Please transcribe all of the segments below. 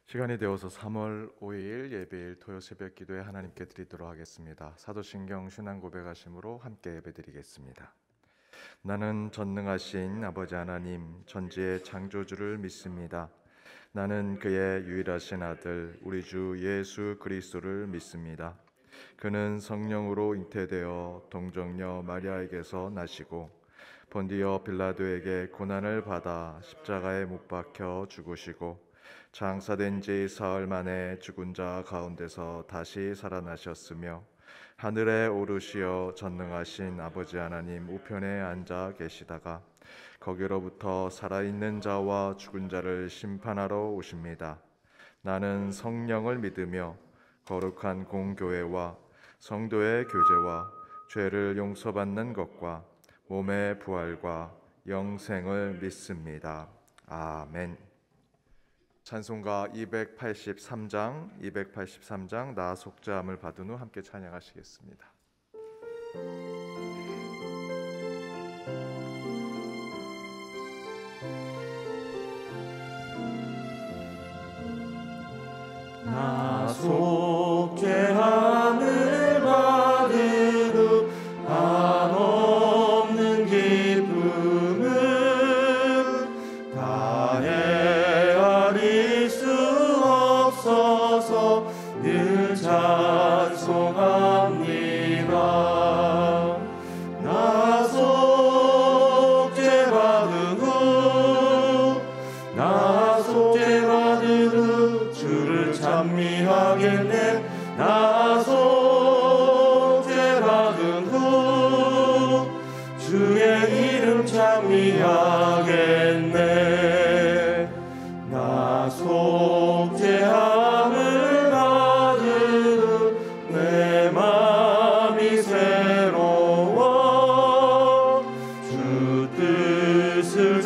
시간이 되어서 3월 5일 예배일 토요 새벽 기도에 하나님께 드리도록 하겠습니다. 사도신경 신앙 고백하심으로 함께 예배드리겠습니다. 나는 전능하신 아버지 하나님 전지의 창조주를 믿습니다. 나는 그의 유일하신 아들 우리 주 예수 그리스도를 믿습니다. 그는 성령으로 잉태되어 동정녀 마리아에게서 나시고 본디오 빌라도에게 고난을 받아 십자가에 못 박혀 죽으시고 장사된 지 사흘 만에 죽은 자 가운데서 다시 살아나셨으며 하늘에 오르시어 전능하신 아버지 하나님 우편에 앉아 계시다가 거기로부터 살아있는 자와 죽은 자를 심판하러 오십니다. 나는 성령을 믿으며 거룩한 공교회와 성도의 교제와 죄를 용서받는 것과 몸의 부활과 영생을 믿습니다. 아멘. 찬송가 283장 나 속죄함을 받은 후 함께 찬양하시겠습니다. 나 속죄함을 받은 후 한없는 기쁨을 다 헤아릴 수 없어서 늘 찬송합니다. 나 속죄받은 후 나 속죄받은 후 주를 찬미하겠네. 나 속죄받은 후 주의 이름 찬미하겠네. 나 속죄함을 받은 후 내 맘이 새로워 주 뜻을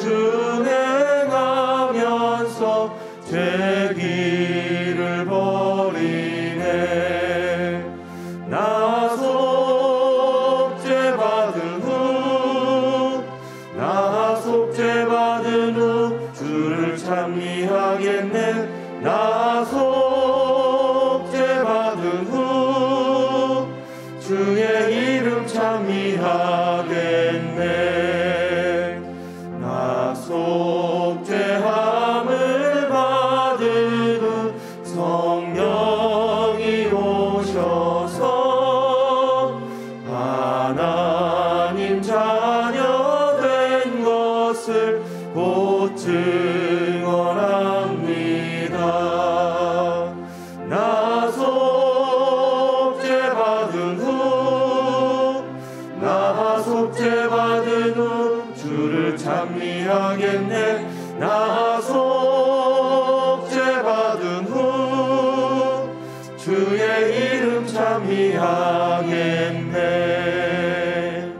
준행하면서 죄 길을 버리네. 나 속죄받은 후 나 속죄받은 후 주를 찬미하겠네. 나 속죄받은 후 주의 이름 찬미하겠네. 나 속죄함을 받은 후 성령이 오셔서 하나님 자녀 된 것을 곧 증언합니다. 나 속죄받은 후 나 속죄받은 후 주를 찬미하겠네. 나 속죄받은 후 주의 이름 찬미하겠네.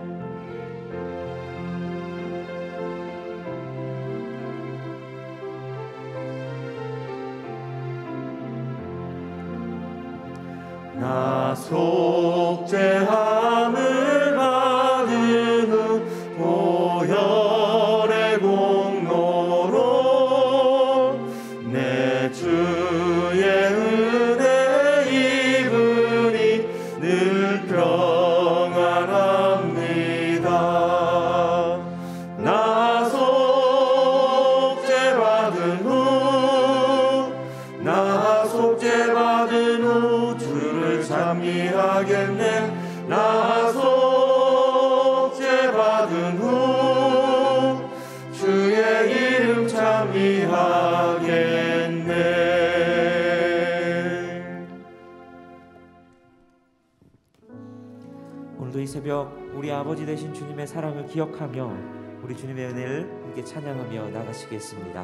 나 속죄함을 받은 후 보혈의 공로로 내 주의 은혜 입으니 늘 평안합니다. 나 속죄받은 후 나 속죄받은 후 주를 찬미하겠네. 나 속죄받은 후 주의 이름 찬미하겠네. 오늘도 이 새벽 우리 아버지 되신 주님의 사랑을 기억하며 우리 주님의 은혜를 함께 찬양하며 나가시겠습니다.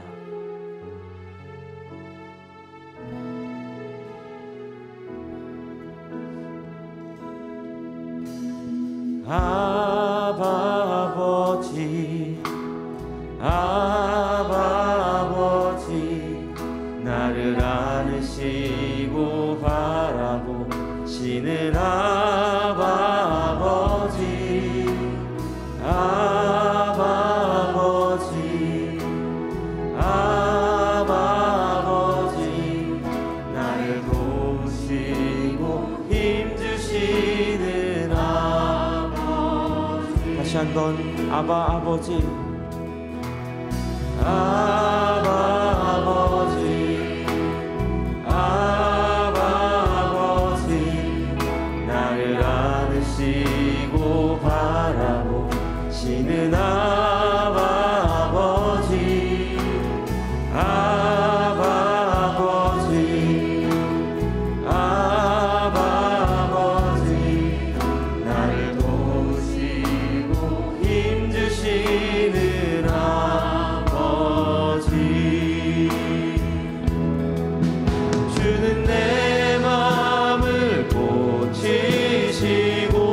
아바 아버지 아바 아버지 나를 안으시고 바라보시는 아바 아버지 아바 아버지 아바 아버지 한번 아바 아버지 아바 아버지 아바 아버지 나를 안으시고 바라보시는 아바 아버지 아바 아버지 아바 아버지 나를 도우시고 힘주시는 아버지 주는 내 마음을 고치시고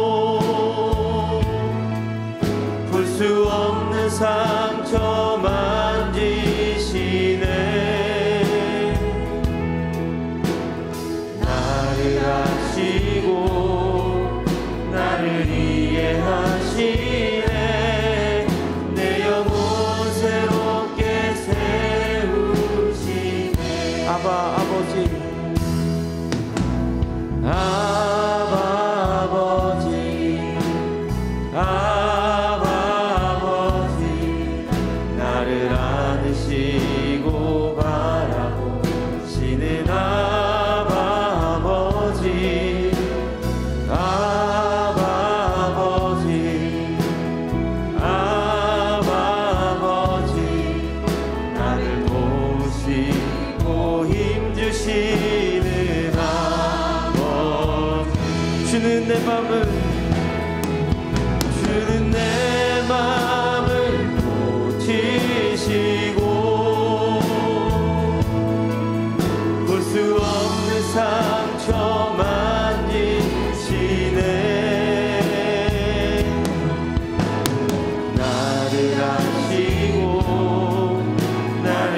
볼 수 없는 상처 만지시네 나를 아시고 나를 이해하시네 내 영혼 새롭게 세우시네 아바 아버지 아바 아버지 아바 아버지 나를 안으시고 바라보시는 아바 아버지 아바 아버지 아바 아버지 나를 도우시고 힘주시는 아버지 주는 내 맘을 고치시고 볼 수 없는 상처 만지시네 나를 아시고 나를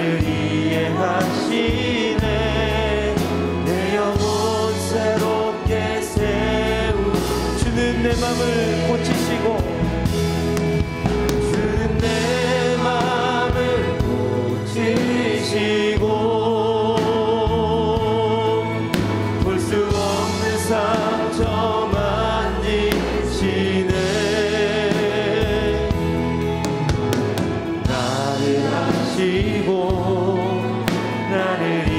이해하시네 내 영혼 새롭게 세우 주는 내 맘을 고치시고 주는 내 맘을 고치시고 볼 수 없는 상처 만지시네 나를 아시고 나를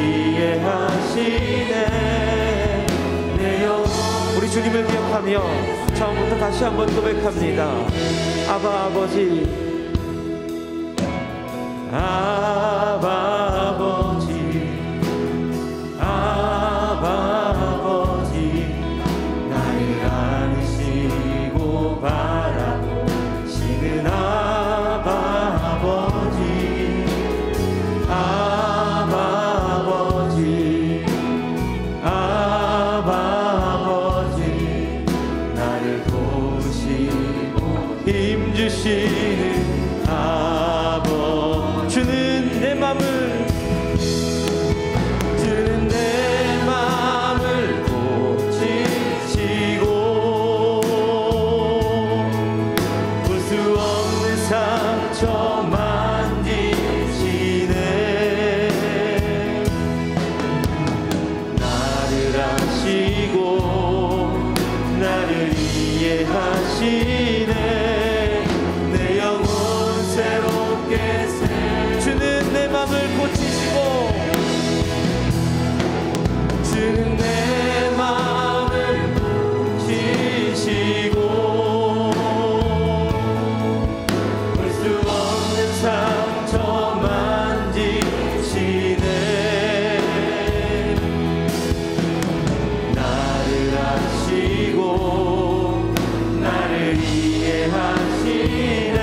이해하시네 내 영혼 우리 주님을 기억하며 처음부터 다시 한번 고백합니다. 아바 아버지 아바 아버지 아바 아버지 나를 안으시고 바라보시는 아바 아버지 아바 아버지 아바 아버지 나를 도우시고 힘주시는 아버지 주는 내 맘을 고치시고 볼 수 없는 상처 만지시네 나를 아시고 나를 이해하시네 내 영혼 새롭게 주는 내 맘을 고치시고 주는 내 맘을 고치시고 볼 수 없는 상처 만지시네 나를 아시고 나를 이해하시네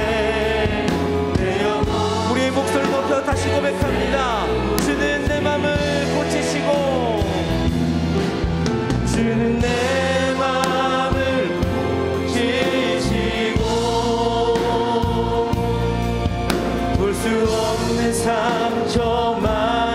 우리의 목소리를 높여 다시 고백합니다. 주는 내 맘을 고치시고 주는 내 맘을 고치시고 볼 수 없는 상처만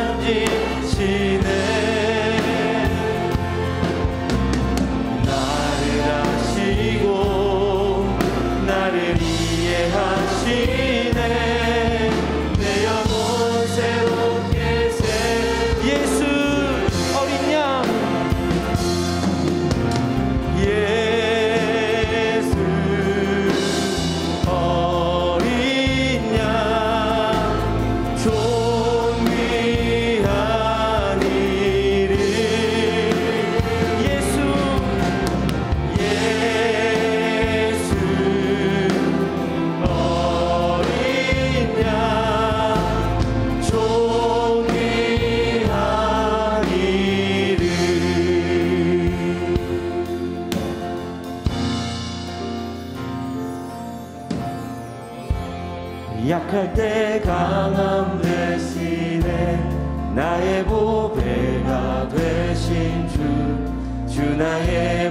약할 때 강함 대신에 나의 보배가 되신 주 나의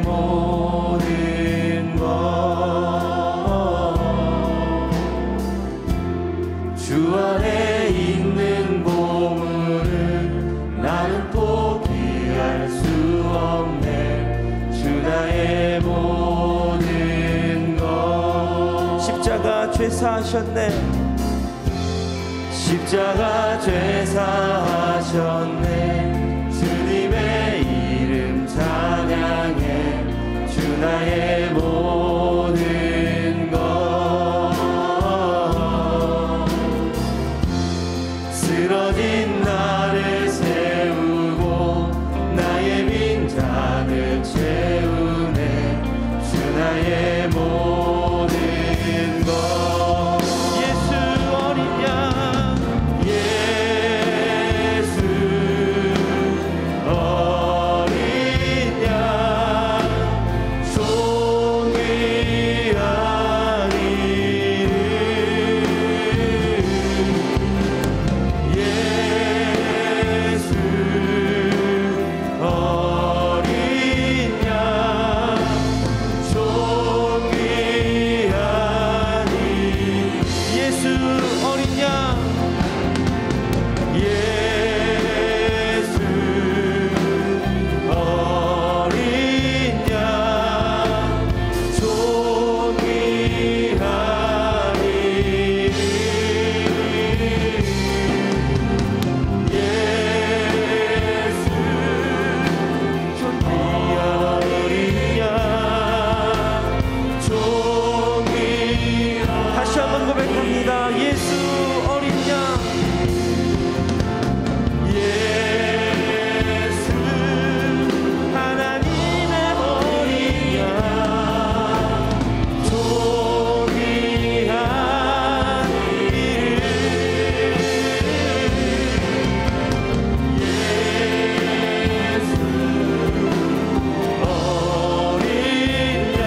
모든 것. 주 안에 있는 보물을 나는 포기할 수 없네. 주 나의 모든 것. 십자가 죄 사하셨네. 십자가 죄 사하셨네. 주님의 이름 찬양해. 주 나의 모든 것. 쓰러진 나를 세우고 나의 빈잔을 채우네. 주 나의 모든 것. 예수 어린 양, 예수 어린 양 존귀한 이름. 예수 어린 양 존귀한 이름. 예수 어린 양, 예수 어린 양 존귀한 이름. 예수 존귀한 어린 양 존귀한. 다시 한번 고백합니다. 예수 어린 양, 예수 하나님의 어린 양 존귀한 이름. 예수 어린 양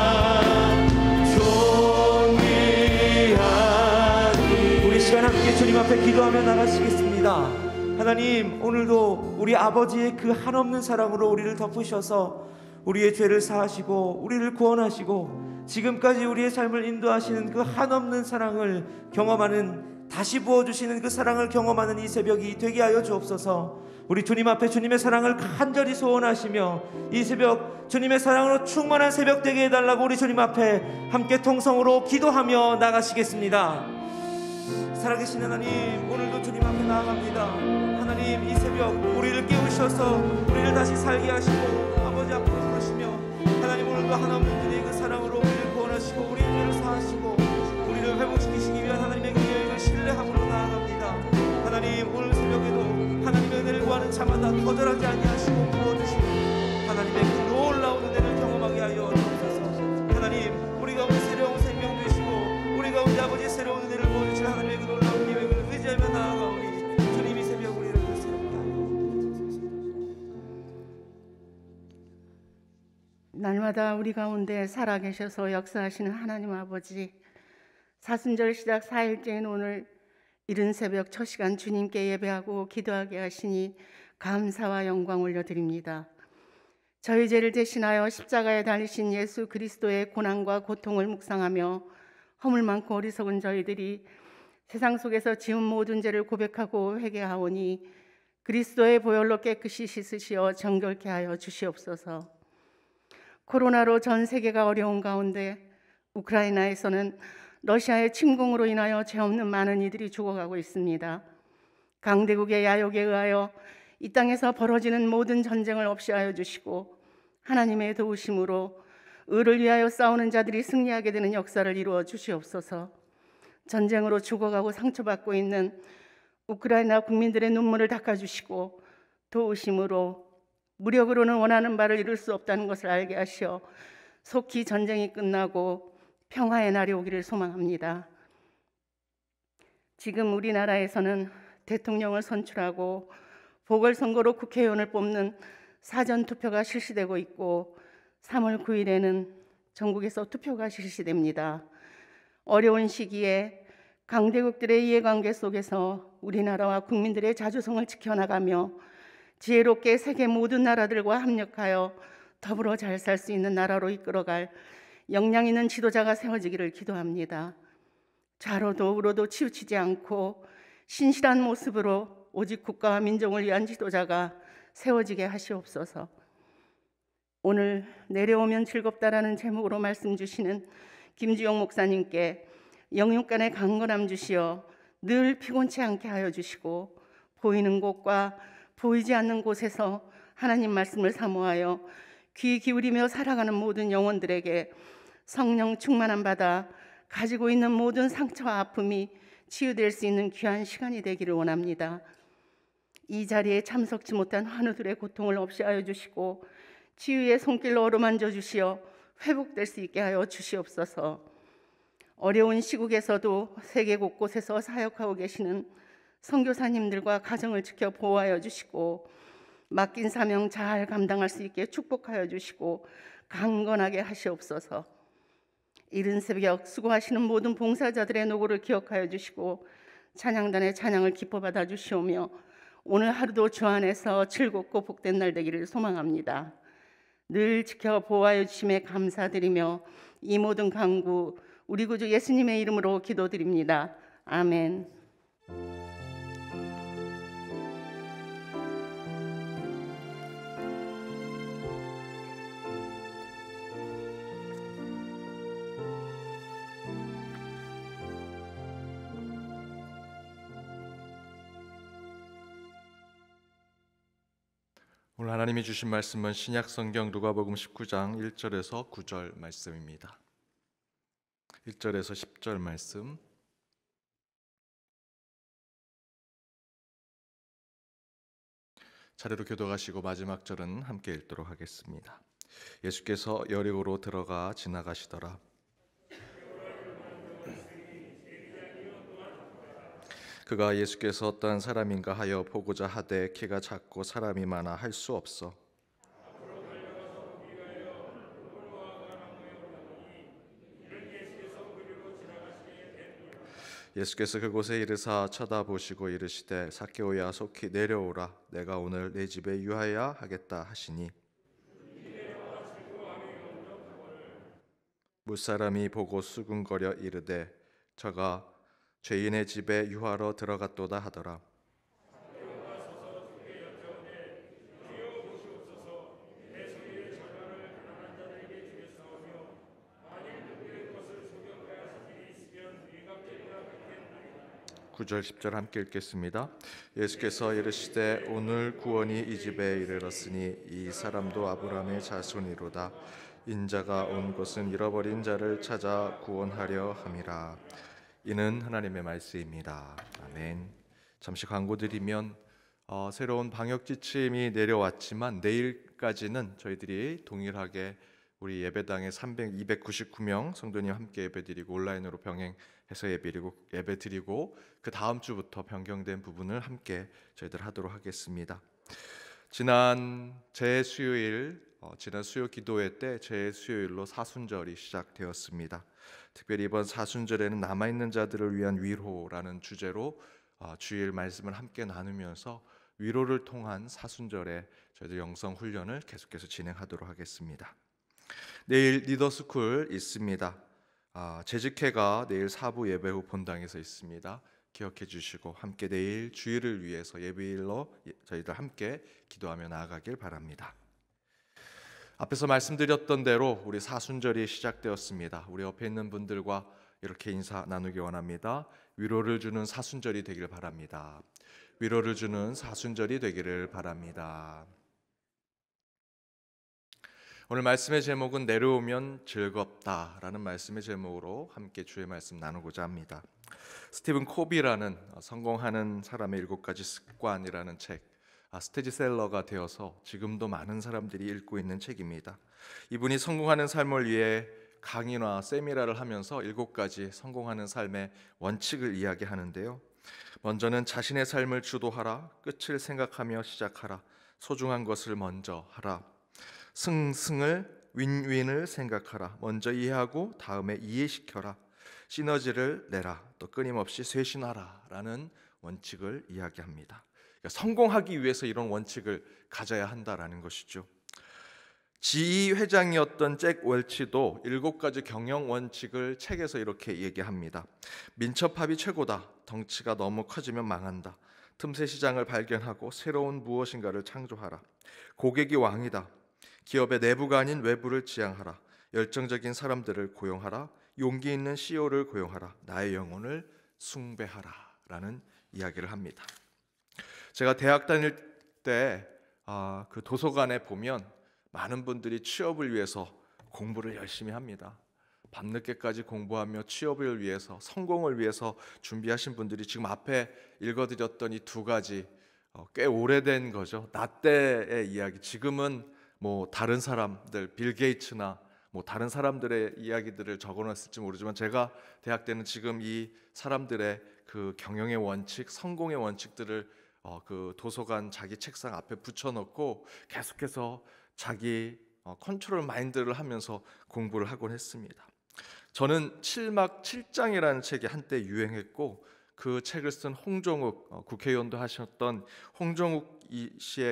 존귀한 이름. 우리 시간 함께 주님 앞에 기도하며 나가시겠습니다. 하나님, 오늘도 우리 아버지의 그 한없는 사랑으로 우리를 덮으셔서 우리의 죄를 사하시고 우리를 구원하시고 지금까지 우리의 삶을 인도하시는 그 한없는 사랑을 경험하는, 다시 부어주시는 그 사랑을 경험하는 이 새벽이 되게 하여 주옵소서. 우리 주님 앞에 주님의 사랑을 간절히 소원하시며 이 새벽 주님의 사랑으로 충만한 새벽 되게 해달라고 우리 주님 앞에 함께 통성으로 기도하며 나가시겠습니다. 살아계신 하나님, 오늘도 주님 앞에 나아갑니다. 하나님, 이 새벽 우리를 깨우셔서 우리를 다시 살게 하시고 아버지 앞으로 부르시며 하나님, 오늘도 한없는 주님의 그 사랑으로 우리를 구원하시고 우리의 죄를 사하시고 우리를 회복시키시기 위한 하나님의 그 계획을 신뢰함으로 나아갑니다. 하나님, 오늘 새벽에도 하나님의 은혜를 구하는 자마다 거절하지 아니하시고 부어주시고 하나님의 그 놀라운 은혜를 경험하게 하여 주옵소서. 하나님, 우리 가운데 새로운 생명 되시고 우리 가운데 아버지의 새로운 은혜를 보여주실 하나님의 그 놀라운 계획을 의지하며 나아가오니 주님이 새벽 우리를 새롭게 하여 날마다 우리 가운데 살아계셔서 역사하시는 하나님 아버지, 사순절 시작 4일째인 오늘 이른 새벽 첫 시간 주님께 예배하고 기도하게 하시니 감사와 영광 올려드립니다. 저희 죄를 대신하여 십자가에 달리신 예수 그리스도의 고난과 고통을 묵상하며 허물 많고 어리석은 저희들이 세상 속에서 지은 모든 죄를 고백하고 회개하오니 그리스도의 보혈로 깨끗이 씻으시어 정결케 하여 주시옵소서. 코로나로 전 세계가 어려운 가운데 우크라이나에서는 러시아의 침공으로 인하여 죄 없는 많은 이들이 죽어가고 있습니다. 강대국의 야욕에 의하여 이 땅에서 벌어지는 모든 전쟁을 없이 하여 주시고 하나님의 도우심으로 의를 위하여 싸우는 자들이 승리하게 되는 역사를 이루어 주시옵소서. 전쟁으로 죽어가고 상처받고 있는 우크라이나 국민들의 눈물을 닦아주시고 도우심으로 무력으로는 원하는 바를 이룰 수 없다는 것을 알게 하시어 속히 전쟁이 끝나고 평화의 날이 오기를 소망합니다. 지금 우리나라에서는 대통령을 선출하고 보궐선거로 국회의원을 뽑는 사전투표가 실시되고 있고 3월 9일에는 전국에서 투표가 실시됩니다. 어려운 시기에 강대국들의 이해관계 속에서 우리나라와 국민들의 자주성을 지켜나가며 지혜롭게 세계 모든 나라들과 합력하여 더불어 잘 살 수 있는 나라로 이끌어갈 역량 있는 지도자가 세워지기를 기도합니다. 좌로도 우로도 치우치지 않고 신실한 모습으로 오직 국가와 민족을 위한 지도자가 세워지게 하시옵소서. 오늘 내려오면 즐겁다라는 제목으로 말씀 주시는 김주영 목사님께 영육간의 강건함 주시어 늘 피곤치 않게 하여 주시고, 보이는 곳과 보이지 않는 곳에서 하나님 말씀을 사모하여 귀 기울이며 살아가는 모든 영혼들에게 성령 충만함 받아 가지고 있는 모든 상처와 아픔이 치유될 수 있는 귀한 시간이 되기를 원합니다. 이 자리에 참석치 못한 환우들의 고통을 없이 하여 주시고 치유의 손길로 어루만져 주시어 회복될 수 있게 하여 주시옵소서. 어려운 시국에서도 세계 곳곳에서 사역하고 계시는 선교사님들과 가정을 지켜 보호하여 주시고 맡긴 사명 잘 감당할 수 있게 축복하여 주시고 강건하게 하시옵소서. 이른 새벽 수고하시는 모든 봉사자들의 노고를 기억하여 주시고 찬양단의 찬양을 기뻐 받아 주시오며 오늘 하루도 주 안에서 즐겁고 복된 날 되기를 소망합니다. 늘 지켜 보호하여 주심에 감사드리며 이 모든 간구 우리 구주 예수님의 이름으로 기도드립니다. 아멘. 오늘 하나님이 주신 말씀은 신약성경 누가복음 19장 1절에서 9절 말씀입니다. 1절에서 10절 말씀. 차례로 교독하시고 마지막 절은 함께 읽도록 하겠습니다. 예수께서 여리고로 들어가 지나가시더라. 그가 예수께서 어떠한 사람인가 하여 보고자 하되 키가 작고 사람이 많아 할 수 없어. 예수께서 그곳에 이르사 쳐다보시고 이르시되 삭개오야 속히 내려오라. 내가 오늘 내 집에 유하여야 하겠다 하시니 무사람이 보고 수군거려 이르되 저가 죄인의 집에 유하러 들어갔도다 하더라. (9절 10절) 함께 읽겠습니다. 예수께서 이르시되 오늘 구원이 이 집에 이르렀으니 이 사람도 아브라함의 자손이로다. 인자가 온 곳은 잃어버린 자를 찾아 구원하려 함이라. 이는 하나님의 말씀입니다. 아멘. 잠시 광고 드리면 새로운 방역 지침이 내려왔지만 내일까지는 저희들이 동일하게 우리 예배당에 299명 성도님 함께 예배드리고 온라인으로 병행해서 예배드리고 그 다음 주부터 변경된 부분을 함께 저희들 하도록 하겠습니다. 지난 수요 기도회 때 제수요일로 사순절이 시작되었습니다. 특별히 이번 사순절에는 남아있는 자들을 위한 위로라는 주제로 주일 말씀을 함께 나누면서 위로를 통한 사순절에 저희들 영성 훈련을 계속해서 진행하도록 하겠습니다. 내일 리더스쿨 있습니다. 재직회가 내일 사부 예배 후 본당에서 있습니다. 기억해 주시고 함께 내일 주일을 위해서 예배일로 저희들 함께 기도하며 나아가길 바랍니다. 앞에서 말씀드렸던 대로 우리 사순절이 시작되었습니다. 우리 옆에 있는 분들과 이렇게 인사 나누기 원합니다. 위로를 주는 사순절이 되길 바랍니다. 위로를 주는 사순절이 되기를 바랍니다. 오늘 말씀의 제목은 내려오면 즐겁다라는 말씀의 제목으로 함께 주의 말씀 나누고자 합니다. 스티븐 코비라는 성공하는 사람의 7가지 습관이라는 책, 스테디셀러가 되어서 지금도 많은 사람들이 읽고 있는 책입니다. 이분이 성공하는 삶을 위해 강의나 세미나를 하면서 7가지 성공하는 삶의 원칙을 이야기하는데요. 먼저는 자신의 삶을 주도하라, 끝을 생각하며 시작하라, 소중한 것을 먼저 하라, 승을 윈윈을 생각하라, 먼저 이해하고 다음에 이해시켜라, 시너지를 내라, 또 끊임없이 쇄신하라라는 원칙을 이야기합니다. 그러니까 성공하기 위해서 이런 원칙을 가져야 한다라는 것이죠. 지휘 회장이었던 잭 웰치도 7가지 경영 원칙을 책에서 이렇게 얘기합니다. 민첩합이 최고다. 덩치가 너무 커지면 망한다. 틈새 시장을 발견하고 새로운 무엇인가를 창조하라. 고객이 왕이다. 기업의 내부가 아닌 외부를 지향하라. 열정적인 사람들을 고용하라. 용기 있는 CEO를 고용하라. 나의 영혼을 숭배하라 라는 이야기를 합니다. 제가 대학 다닐 때 그 도서관에 보면 많은 분들이 취업을 위해서 공부를 열심히 합니다. 밤늦게까지 공부하며 취업을 위해서, 성공을 위해서 준비하신 분들이 지금 앞에 읽어드렸던 이 2가지 꽤 오래된 거죠. 나 때의 이야기. 지금은 뭐 다른 사람들, 빌 게이츠나 뭐 다른 사람들의 이야기들을 적어놨을지 모르지만 제가 대학 때는 지금 이 사람들의 그 경영의 원칙, 성공의 원칙들을 그 도서관 자기 책상 앞에 붙여놓고 계속해서 자기 컨트롤 마인드를 하면서 공부를 하곤 했습니다. 저는 7막 7장이라는 책이 한때 유행했고 그 책을 쓴 홍종욱 국회의원도 하셨던 홍종욱 씨의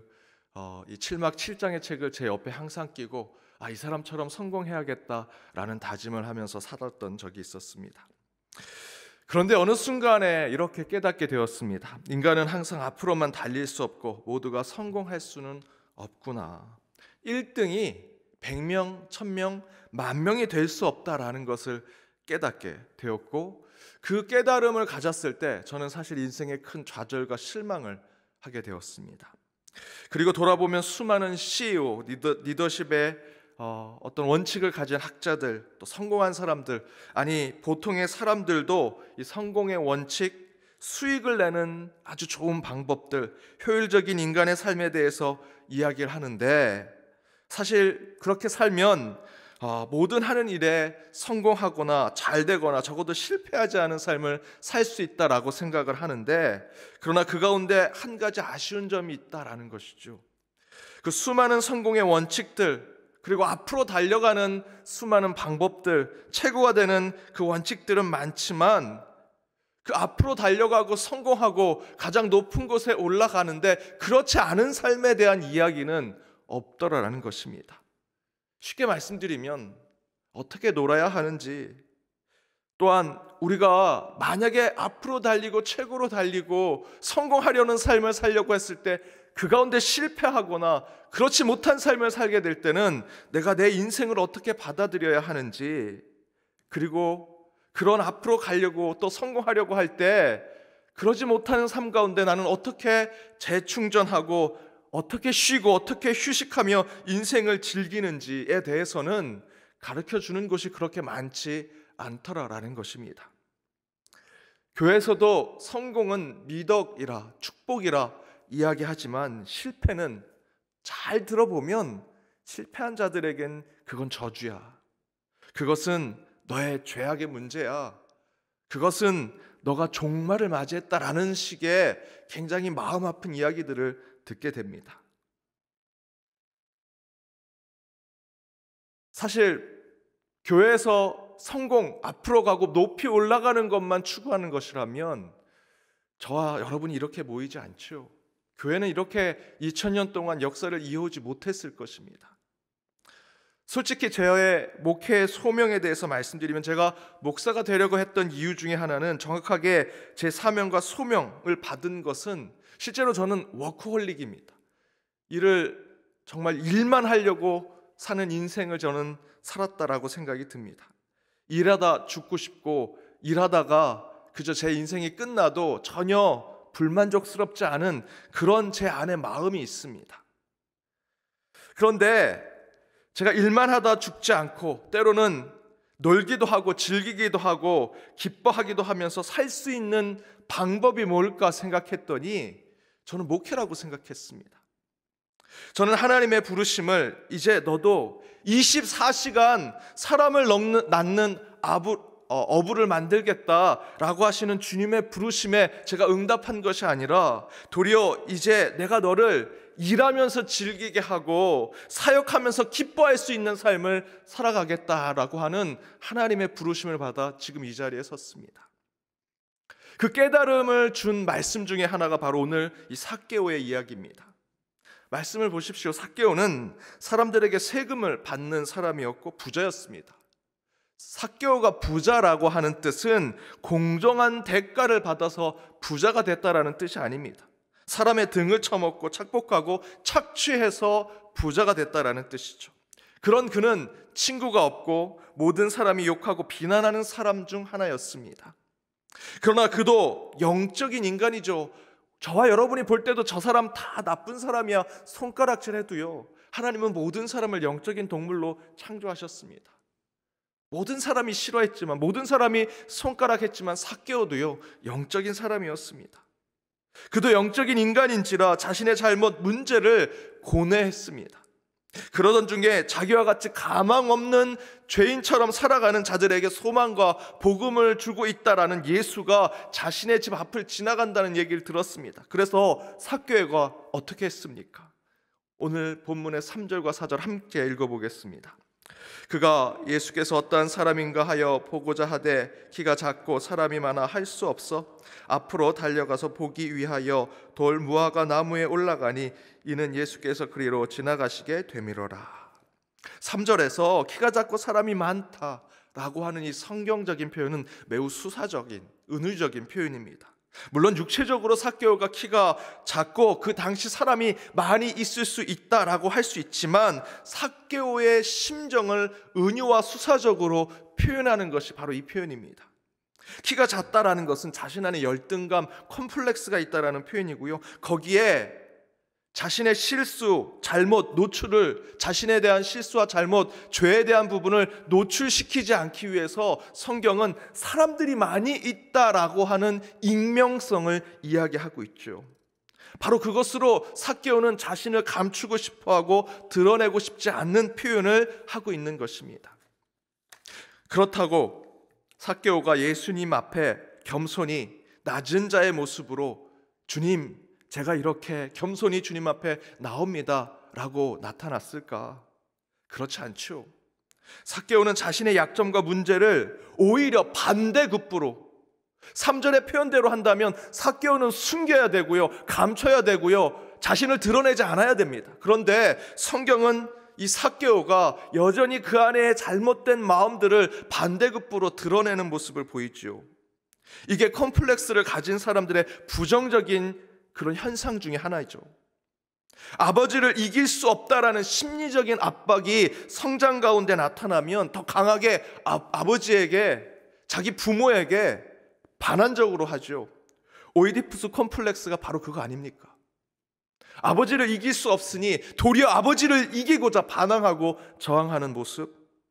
이 7막 7장의 책을 제 옆에 항상 끼고 이 사람처럼 성공해야겠다라는 다짐을 하면서 살았던 적이 있었습니다. 그런데 어느 순간에 이렇게 깨닫게 되었습니다. 인간은 항상 앞으로만 달릴 수 없고 모두가 성공할 수는 없구나. 1등이 100명, 1000명, 10,000명이 될 수 없다라는 것을 깨닫게 되었고 그 깨달음을 가졌을 때 저는 사실 인생에 큰 좌절과 실망을 하게 되었습니다. 그리고 돌아보면 수많은 CEO, 리더십의 어떤 원칙을 가진 학자들, 또 성공한 사람들, 아니 보통의 사람들도 이 성공의 원칙, 수익을 내는 아주 좋은 방법들, 효율적인 인간의 삶에 대해서 이야기를 하는데 사실 그렇게 살면 모든 하는 일에 성공하거나 잘 되거나 적어도 실패하지 않은 삶을 살 수 있다라고 생각을 하는데 그러나 그 가운데 한 가지 아쉬운 점이 있다라는 것이죠. 그 수많은 성공의 원칙들 그리고 앞으로 달려가는 수많은 방법들, 최고가 되는 그 원칙들은 많지만 그 앞으로 달려가고 성공하고 가장 높은 곳에 올라가는데 그렇지 않은 삶에 대한 이야기는 없더라라는 것입니다. 쉽게 말씀드리면 어떻게 놀아야 하는지, 또한 우리가 만약에 앞으로 달리고 최고로 달리고 성공하려는 삶을 살려고 했을 때 그 가운데 실패하거나 그렇지 못한 삶을 살게 될 때는 내가 내 인생을 어떻게 받아들여야 하는지, 그리고 그런 앞으로 가려고 또 성공하려고 할 때 그러지 못하는 삶 가운데 나는 어떻게 재충전하고 어떻게 쉬고 어떻게 휴식하며 인생을 즐기는지에 대해서는 가르쳐주는 것이 그렇게 많지 않더라라는 것입니다. 교회에서도 성공은 미덕이라 축복이라 이야기하지만 실패는 잘 들어보면 실패한 자들에겐 그건 저주야. 그것은 너의 죄악의 문제야. 그것은 너가 종말을 맞이했다라는 식의 굉장히 마음 아픈 이야기들을 듣게 됩니다. 사실 교회에서 성공, 앞으로 가고 높이 올라가는 것만 추구하는 것이라면 저와 여러분이 이렇게 모이지 않죠. 교회는 이렇게 2000년 동안 역사를 이어오지 못했을 것입니다. 솔직히 저의 목회의 소명에 대해서 말씀드리면 제가 목사가 되려고 했던 이유 중에 하나는 정확하게 제 사명과 소명을 받은 것은 실제로 저는 워크홀릭입니다. 정말 일만 하려고 사는 인생을 저는 살았다라고 생각이 듭니다. 일하다 죽고 싶고 일하다가 그저 제 인생이 끝나도 전혀 불만족스럽지 않은 그런 제 안에 마음이 있습니다. 그런데 제가 일만 하다 죽지 않고 때로는 놀기도 하고 즐기기도 하고 기뻐하기도 하면서 살 수 있는 방법이 뭘까 생각했더니 저는 목회라고 생각했습니다. 저는 하나님의 부르심을 이제 너도 24시간 사람을 낳는 어부를 만들겠다라고 하시는 주님의 부르심에 제가 응답한 것이 아니라 도리어 이제 내가 너를 일하면서 즐기게 하고 사역하면서 기뻐할 수 있는 삶을 살아가겠다라고 하는 하나님의 부르심을 받아 지금 이 자리에 섰습니다. 그 깨달음을 준 말씀 중에 하나가 바로 오늘 이 삭개오의 이야기입니다. 말씀을 보십시오. 삭개오는 사람들에게 세금을 받는 사람이었고 부자였습니다. 삭개오가 부자라고 하는 뜻은 공정한 대가를 받아서 부자가 됐다라는 뜻이 아닙니다. 사람의 등을 쳐먹고 착복하고 착취해서 부자가 됐다라는 뜻이죠. 그런 그는 친구가 없고 모든 사람이 욕하고 비난하는 사람 중 하나였습니다. 그러나 그도 영적인 인간이죠. 저와 여러분이 볼 때도 저 사람 다 나쁜 사람이야 손가락질 해도요, 하나님은 모든 사람을 영적인 동물로 창조하셨습니다. 모든 사람이 싫어했지만, 모든 사람이 손가락했지만 삭개오도요 영적인 사람이었습니다. 그도 영적인 인간인지라 자신의 잘못 문제를 고뇌했습니다. 그러던 중에 자기와 같이 가망 없는 죄인처럼 살아가는 자들에게 소망과 복음을 주고 있다라는 예수가 자신의 집 앞을 지나간다는 얘기를 들었습니다. 그래서 삭개오가 어떻게 했습니까? 오늘 본문의 3절과 4절 함께 읽어보겠습니다. 그가 예수께서 어떠한 사람인가 하여 보고자 하되 키가 작고 사람이 많아 할 수 없어 앞으로 달려가서 보기 위하여 돌 무화과 나무에 올라가니 이는 예수께서 그리로 지나가시게 되미로라. 3절에서 키가 작고 사람이 많다라고 하는 이 성경적인 표현은 매우 수사적인, 은유적인 표현입니다. 물론 육체적으로 삭개오가 키가 작고 그 당시 사람이 많이 있을 수 있다라고 할 수 있지만 삭개오의 심정을 은유와 수사적으로 표현하는 것이 바로 이 표현입니다. 키가 작다라는 것은 자신 안에 열등감, 컴플렉스가 있다라는 표현이고요. 거기에 자신의 실수, 잘못, 노출을, 자신에 대한 실수와 잘못, 죄에 대한 부분을 노출시키지 않기 위해서 성경은 사람들이 많이 있다라고 하는 익명성을 이야기하고 있죠. 바로 그것으로 삭개오는 자신을 감추고 싶어하고 드러내고 싶지 않는 표현을 하고 있는 것입니다. 그렇다고 삭개오가 예수님 앞에 겸손히 낮은 자의 모습으로 주님, 제가 이렇게 겸손히 주님 앞에 나옵니다 라고 나타났을까? 그렇지 않죠. 삭개오는 자신의 약점과 문제를 오히려 반대급부로 3절의 표현대로 한다면 삭개오는 숨겨야 되고요, 감춰야 되고요, 자신을 드러내지 않아야 됩니다. 그런데 성경은 이 삭개오가 여전히 그 안에 잘못된 마음들을 반대급부로 드러내는 모습을 보이죠. 이게 컴플렉스를 가진 사람들의 부정적인 그런 현상 중에 하나이죠. 아버지를 이길 수 없다라는 심리적인 압박이 성장 가운데 나타나면 더 강하게 아버지에게, 자기 부모에게 반환적으로 하죠. 오이디푸스 컴플렉스가 바로 그거 아닙니까? 아버지를 이길 수 없으니 도리어 아버지를 이기고자 반항하고 저항하는 모습.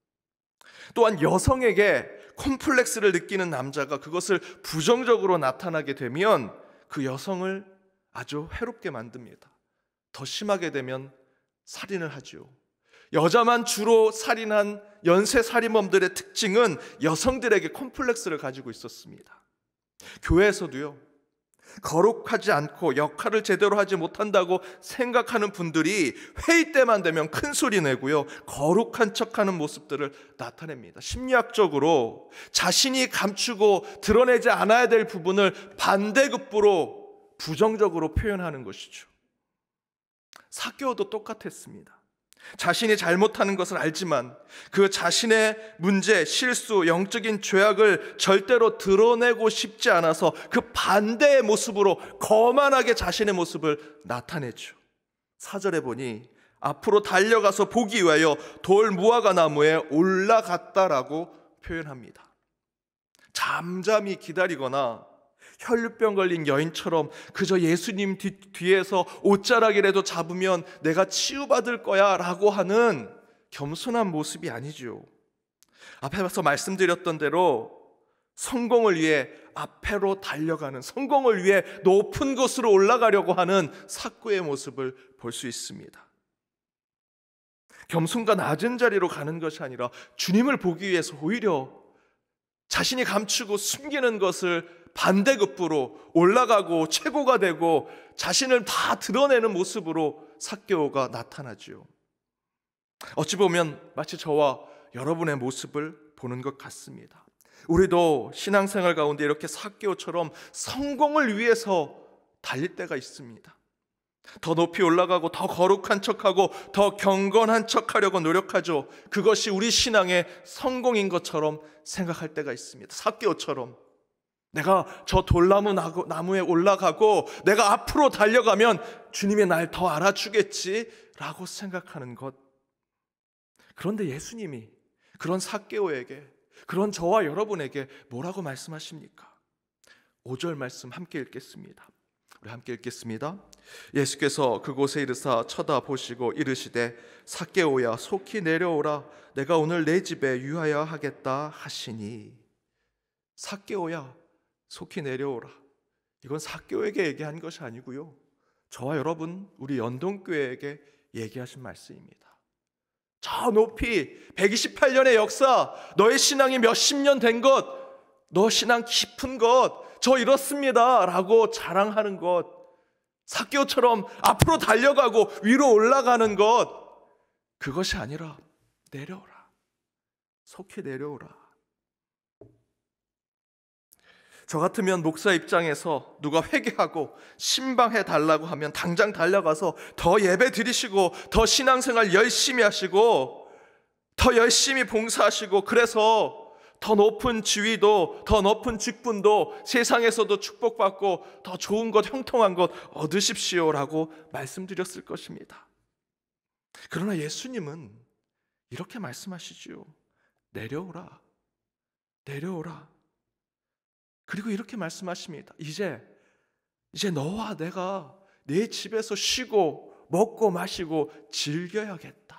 또한 여성에게 컴플렉스를 느끼는 남자가 그것을 부정적으로 나타나게 되면 그 여성을 아주 해롭게 만듭니다. 더 심하게 되면 살인을 하죠. 여자만 주로 살인한 연쇄 살인범들의 특징은 여성들에게 컴플렉스를 가지고 있었습니다. 교회에서도요, 거룩하지 않고 역할을 제대로 하지 못한다고 생각하는 분들이 회의 때만 되면 큰 소리 내고요, 거룩한 척하는 모습들을 나타냅니다. 심리학적으로 자신이 감추고 드러내지 않아야 될 부분을 반대급부로 부정적으로 표현하는 것이죠. 삭개오도 똑같았습니다. 자신이 잘못하는 것을 알지만 그 자신의 문제, 실수, 영적인 죄악을 절대로 드러내고 싶지 않아서 그 반대의 모습으로 거만하게 자신의 모습을 나타내죠. 4절에 보니 앞으로 달려가서 보기 위하여 돌 무화과 나무에 올라갔다라고 표현합니다. 잠잠히 기다리거나 혈루병 걸린 여인처럼 그저 예수님 뒤에서 옷자락이라도 잡으면 내가 치유받을 거야 라고 하는 겸손한 모습이 아니죠. 앞에서 말씀드렸던 대로 성공을 위해 앞으로 달려가는, 성공을 위해 높은 곳으로 올라가려고 하는 삭개오의 모습을 볼 수 있습니다. 겸손과 낮은 자리로 가는 것이 아니라 주님을 보기 위해서 오히려 자신이 감추고 숨기는 것을 반대급부로 올라가고 최고가 되고 자신을 다 드러내는 모습으로 삭개오가 나타나죠. 어찌 보면 마치 저와 여러분의 모습을 보는 것 같습니다. 우리도 신앙생활 가운데 이렇게 삭개오처럼 성공을 위해서 달릴 때가 있습니다. 더 높이 올라가고 더 거룩한 척하고 더 경건한 척하려고 노력하죠. 그것이 우리 신앙의 성공인 것처럼 생각할 때가 있습니다. 삭개오처럼 내가 저 돌나무 나무에 올라가고 내가 앞으로 달려가면 주님이 날 더 알아주겠지라고 생각하는 것. 그런데 예수님이 그런 삭개오에게, 그런 저와 여러분에게 뭐라고 말씀하십니까? 5절 말씀 함께 읽겠습니다. 우리 함께 읽겠습니다. 예수께서 그곳에 이르사 쳐다보시고 이르시되 삭개오야 속히 내려오라 내가 오늘 내 집에 유하여 하겠다 하시니. 삭개오야 속히 내려오라. 이건 삭개오에게 얘기한 것이 아니고요, 저와 여러분 우리 연동교회에게 얘기하신 말씀입니다. 저 높이 128년의 역사, 너의 신앙이 몇십 년 된 것, 너 신앙 깊은 것, 저 이렇습니다 라고 자랑하는 것, 삭개오처럼 앞으로 달려가고 위로 올라가는 것, 그것이 아니라 내려오라, 속히 내려오라. 저 같으면 목사 입장에서 누가 회개하고 신방해 달라고 하면 당장 달려가서 더 예배 드리시고 더 신앙생활 열심히 하시고 더 열심히 봉사하시고, 그래서 더 높은 지위도 더 높은 직분도 세상에서도 축복받고 더 좋은 것, 형통한 것 얻으십시오라고 말씀드렸을 것입니다. 그러나 예수님은 이렇게 말씀하시지요. 내려오라, 내려오라. 그리고 이렇게 말씀하십니다. 이제 너와 내가 내 집에서 쉬고 먹고 마시고 즐겨야겠다.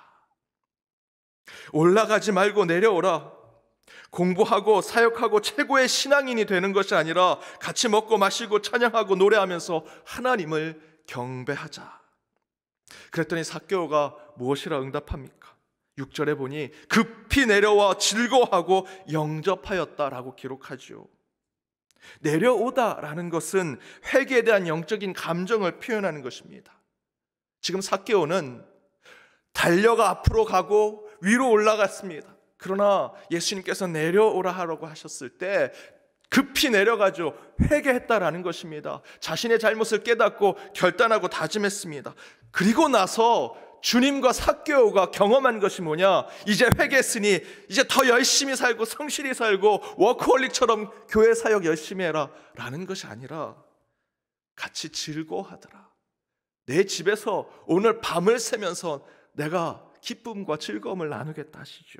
올라가지 말고 내려오라. 공부하고 사역하고 최고의 신앙인이 되는 것이 아니라 같이 먹고 마시고 찬양하고 노래하면서 하나님을 경배하자. 그랬더니 삭개오가 무엇이라 응답합니까? 6절에 보니 급히 내려와 즐거워하고 영접하였다라고 기록하죠. 내려오다라는 것은 회개에 대한 영적인 감정을 표현하는 것입니다. 지금 삭개오는 달려가 앞으로 가고 위로 올라갔습니다. 그러나 예수님께서 내려오라 하라고 하셨을 때 급히 내려가죠. 회개했다라는 것입니다. 자신의 잘못을 깨닫고 결단하고 다짐했습니다. 그리고 나서 주님과 삭개오가 경험한 것이 뭐냐? 이제 회개했으니 이제 더 열심히 살고 성실히 살고 워커홀릭처럼 교회 사역 열심히 해라 라는 것이 아니라 같이 즐거워하더라. 내 집에서 오늘 밤을 새면서 내가 기쁨과 즐거움을 나누겠다 하시죠.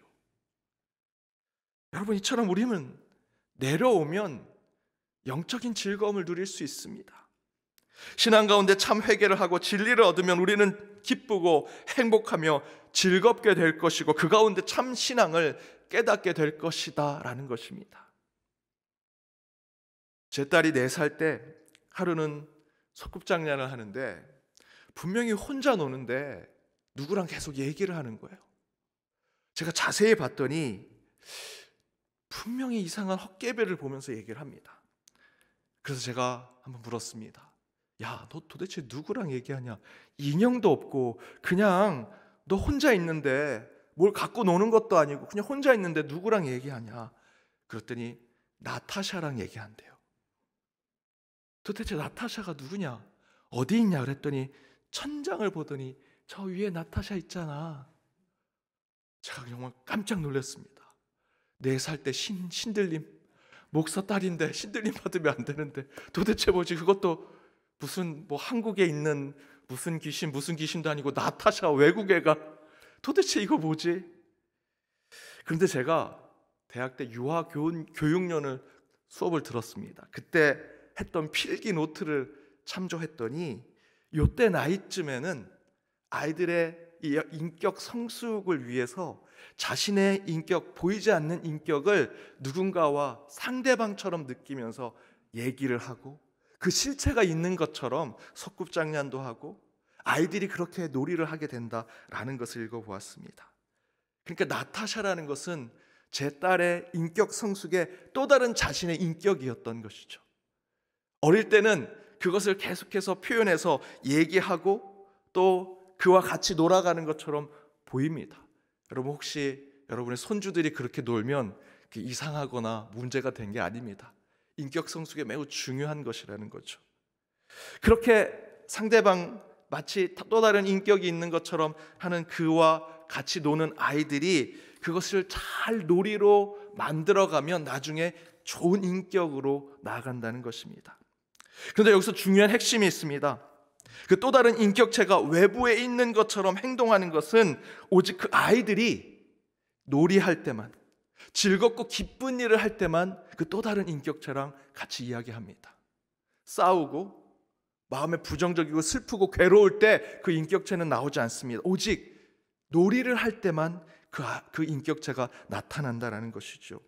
여러분, 이처럼 우리는 내려오면 영적인 즐거움을 누릴 수 있습니다. 신앙 가운데 참 회개를 하고 진리를 얻으면 우리는 기쁘고 행복하며 즐겁게 될 것이고 그 가운데 참 신앙을 깨닫게 될 것이다 라는 것입니다. 제 딸이 4살 때 하루는 소꿉장난을 하는데 분명히 혼자 노는데 누구랑 계속 얘기를 하는 거예요. 제가 자세히 봤더니 분명히 이상한 헛개배를 보면서 얘기를 합니다. 그래서 제가 한번 물었습니다. 야, 너 도대체 누구랑 얘기하냐? 인형도 없고 그냥 너 혼자 있는데 뭘 갖고 노는 것도 아니고 그냥 혼자 있는데 누구랑 얘기하냐? 그랬더니 나타샤랑 얘기한대요. 도대체 나타샤가 누구냐? 어디 있냐? 그랬더니 천장을 보더니 저 위에 나타샤 있잖아. 제가 정말 깜짝 놀랐습니다. 4살 때 신들림, 목사 딸인데 신들림 받으면 안 되는데 도대체 뭐지? 그것도 무슨 뭐 한국에 있는 무슨 귀신도 아니고 나타샤 외국 애가 도대체 이거 뭐지? 그런데 제가 대학 때 교육년을 수업을 들었습니다. 그때 했던 필기 노트를 참조했더니 요때 나이쯤에는 아이들의 이 인격 성숙을 위해서 자신의 인격, 보이지 않는 인격을 누군가와 상대방처럼 느끼면서 얘기를 하고 그 실체가 있는 것처럼 소꿉장난도 하고 아이들이 그렇게 놀이를 하게 된다라는 것을 읽어보았습니다. 그러니까 나타샤라는 것은 제 딸의 인격 성숙의 또 다른 자신의 인격이었던 것이죠. 어릴 때는 그것을 계속해서 표현해서 얘기하고 또 그와 같이 놀아가는 것처럼 보입니다. 여러분, 혹시 여러분의 손주들이 그렇게 놀면 이상하거나 문제가 된 게 아닙니다. 인격 성숙에 매우 중요한 것이라는 거죠. 그렇게 상대방 마치 또 다른 인격이 있는 것처럼 하는 그와 같이 노는 아이들이 그것을 잘 놀이로 만들어가면 나중에 좋은 인격으로 나아간다는 것입니다. 그런데 여기서 중요한 핵심이 있습니다. 그 또 다른 인격체가 외부에 있는 것처럼 행동하는 것은 오직 그 아이들이 놀이할 때만, 즐겁고 기쁜 일을 할 때만 그 또 다른 인격체랑 같이 이야기합니다. 싸우고 마음에 부정적이고 슬프고 괴로울 때 그 인격체는 나오지 않습니다. 오직 놀이를 할 때만 그 인격체가 나타난다는 것이죠.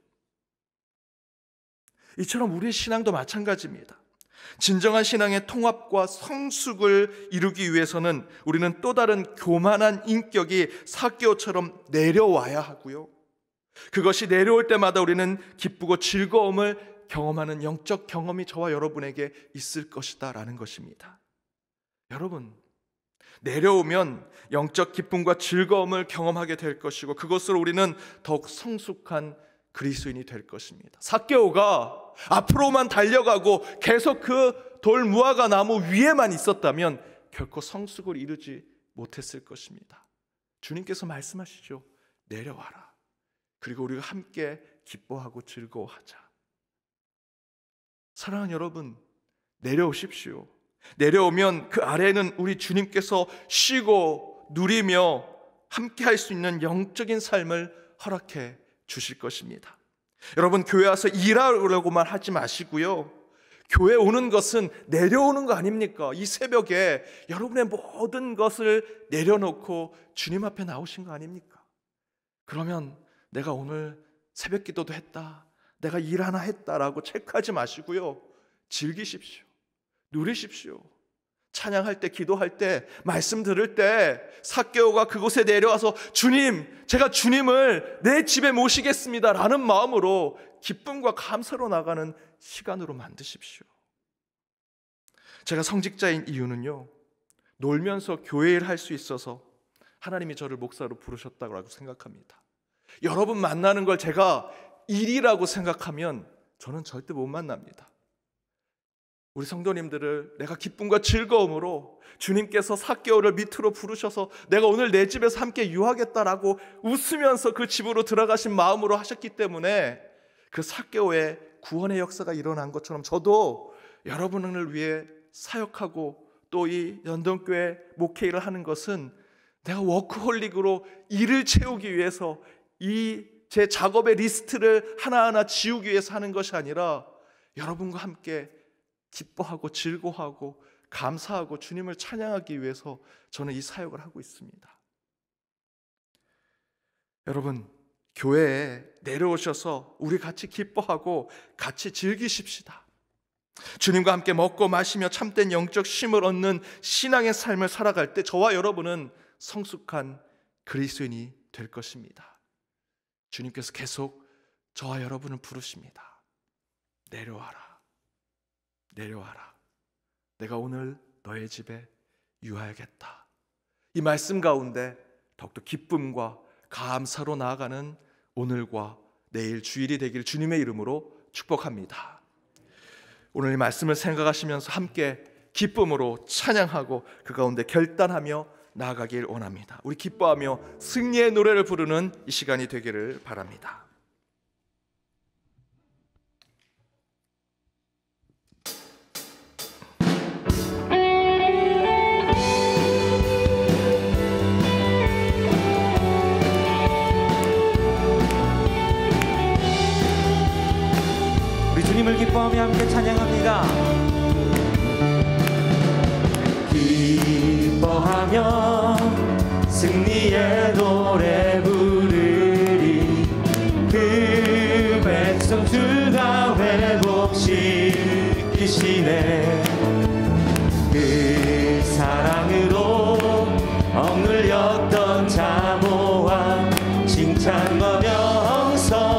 이처럼 우리의 신앙도 마찬가지입니다. 진정한 신앙의 통합과 성숙을 이루기 위해서는 우리는 또 다른 교만한 인격이 삭개오처럼 내려와야 하고요, 그것이 내려올 때마다 우리는 기쁘고 즐거움을 경험하는 영적 경험이 저와 여러분에게 있을 것이다 라는 것입니다. 여러분, 내려오면 영적 기쁨과 즐거움을 경험하게 될 것이고 그것으로 우리는 더욱 성숙한 그리스도인이 될 것입니다. 삭개오가 앞으로만 달려가고 계속 그 돌무화과 나무 위에만 있었다면 결코 성숙을 이루지 못했을 것입니다. 주님께서 말씀하시죠. 내려와라. 그리고 우리가 함께 기뻐하고 즐거워하자. 사랑하는 여러분, 내려오십시오. 내려오면 그 아래에는 우리 주님께서 쉬고 누리며 함께 할 수 있는 영적인 삶을 허락해 주실 것입니다. 여러분, 교회 와서 일하려고만 하지 마시고요, 교회 오는 것은 내려오는 거 아닙니까? 이 새벽에 여러분의 모든 것을 내려놓고 주님 앞에 나오신 거 아닙니까? 그러면 내가 오늘 새벽 기도도 했다, 내가 일 하나 했다라고 체크하지 마시고요, 즐기십시오. 누리십시오. 찬양할 때, 기도할 때, 말씀 들을 때 삭개오가 그곳에 내려와서 주님, 제가 주님을 내 집에 모시겠습니다 라는 마음으로 기쁨과 감사로 나가는 시간으로 만드십시오. 제가 성직자인 이유는요, 놀면서 교회 일 할 수 있어서 하나님이 저를 목사로 부르셨다고 생각합니다. 여러분 만나는 걸 제가 일이라고 생각하면 저는 절대 못 만납니다. 우리 성도님들을 내가 기쁨과 즐거움으로 주님께서 삭개오를 밑으로 부르셔서 내가 오늘 내 집에서 함께 유하겠다라고 웃으면서 그 집으로 들어가신 마음으로 하셨기 때문에 그 삭개오의 구원의 역사가 일어난 것처럼 저도 여러분을 위해 사역하고 또 이 연동교회 목회 일을 하는 것은 내가 워크홀릭으로 일을 채우기 위해서 이 제 작업의 리스트를 하나하나 지우기 위해서 하는 것이 아니라 여러분과 함께 기뻐하고 즐거워하고 감사하고 주님을 찬양하기 위해서 저는 이 사역을 하고 있습니다. 여러분, 교회에 내려오셔서 우리 같이 기뻐하고 같이 즐기십시다. 주님과 함께 먹고 마시며 참된 영적 쉼을 얻는 신앙의 삶을 살아갈 때 저와 여러분은 성숙한 그리스도인이 될 것입니다. 주님께서 계속 저와 여러분을 부르십니다. 내려와라. 내려와라. 내가 오늘 너의 집에 유하야겠다. 이 말씀 가운데 더욱더 기쁨과 감사로 나아가는 오늘과 내일 주일이 되길 주님의 이름으로 축복합니다. 오늘 이 말씀을 생각하시면서 함께 기쁨으로 찬양하고 그 가운데 결단하며 나아가길 원합니다. 우리 기뻐하며 승리의 노래를 부르는 이 시간이 되기를 바랍니다. 우리 주님을 기뻐하며 함께 찬양합니다. 기뻐하며 승리의 노래 부르리. 그 백성 주가 회복시키시네. 그 사랑으로 억눌렸던 자모와 칭찬과 명성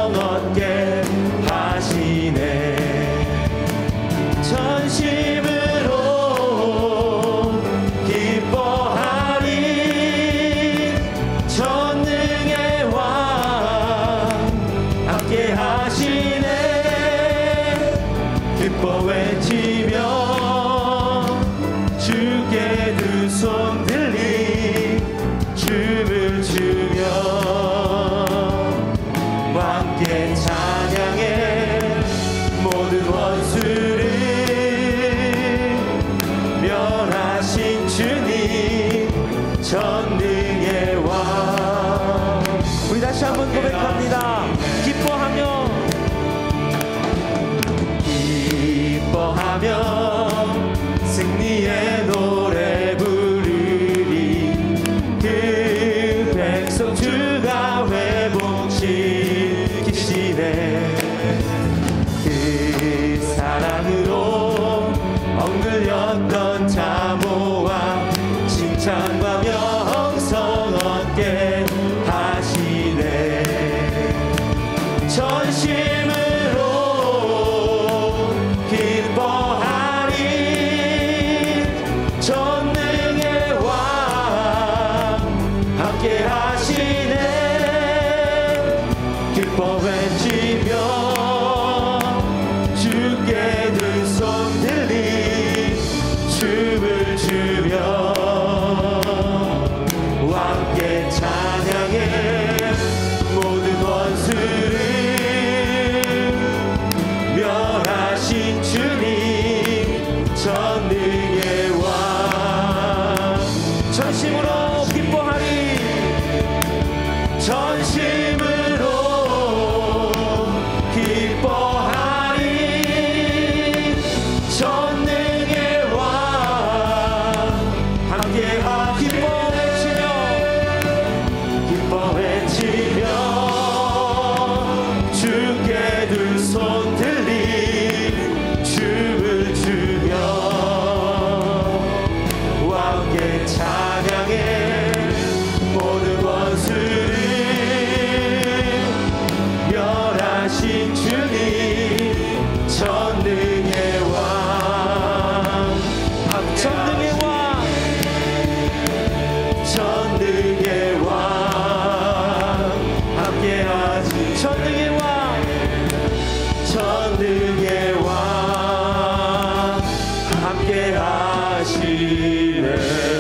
전능의 왕. 우리 다시 한번 고백합니다. 기뻐하며 승리의 노래 부르리. 그 백성 주가 회복시키시네. 그 사랑으로 억눌렸던 자모와 칭찬과 명성 얻게 하시네. 전심으로 기뻐하리. 전능의 왕 함께 하시네. 기뻐 외치며 주께 두 손 들리 춤을 추며 함께 찬양해. 모든 원수를 멸하신 주님 전능의 왕. 전심으로 기뻐하리. 전심으로 기뻐하리. 전능의 왕 함께 기뻐 외치며 주께 두 손 들리 춤을 추며 함께 찬양해. 모든 원수를 멸하신 주님 전능의 왕. 전능의 왕. 전능의 왕 함께하시. 전능의 왕. 전능의 왕 함께하시네.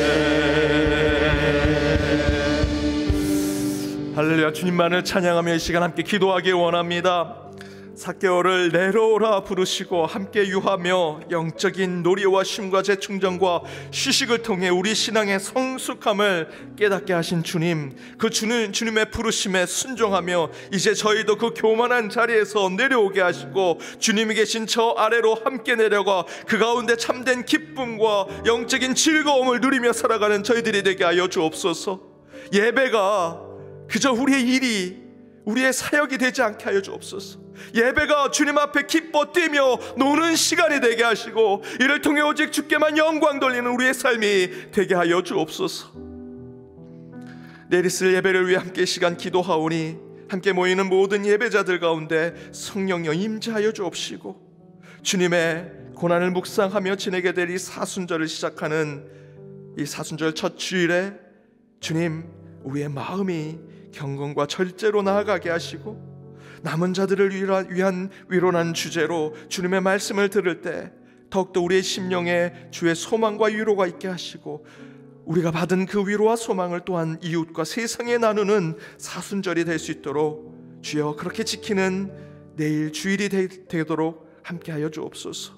할렐루야. 주님만을 찬양하며 이 시간 함께 기도하기 원합니다. 삭개오를 내려오라 부르시고 함께 유하며 영적인 놀이와 쉼과 재충전과 휴식을 통해 우리 신앙의 성숙함을 깨닫게 하신 주님, 그 주님의 부르심에 순종하며 이제 저희도 그 교만한 자리에서 내려오게 하시고 주님이 계신 저 아래로 함께 내려가 그 가운데 참된 기쁨과 영적인 즐거움을 누리며 살아가는 저희들이 되게 하여 주옵소서. 예배가 그저 우리의 일이, 우리의 사역이 되지 않게 하여 주옵소서. 예배가 주님 앞에 기뻐 뛰며 노는 시간이 되게 하시고 이를 통해 오직 주께만 영광 돌리는 우리의 삶이 되게 하여 주옵소서. 내일 있을 예배를 위해 함께 시간 기도하오니 함께 모이는 모든 예배자들 가운데 성령여 임재하여 주옵시고 주님의 고난을 묵상하며 지내게 될 이 사순절을 시작하는 이 사순절 첫 주일에 주님, 우리의 마음이 경건과 절제로 나아가게 하시고 남은 자들을 위한 위로라는 주제로 주님의 말씀을 들을 때 더욱더 우리의 심령에 주의 소망과 위로가 있게 하시고 우리가 받은 그 위로와 소망을 또한 이웃과 세상에 나누는 사순절이 될 수 있도록 주여 그렇게 지키는 내일 주일이 되도록 함께하여 주옵소서.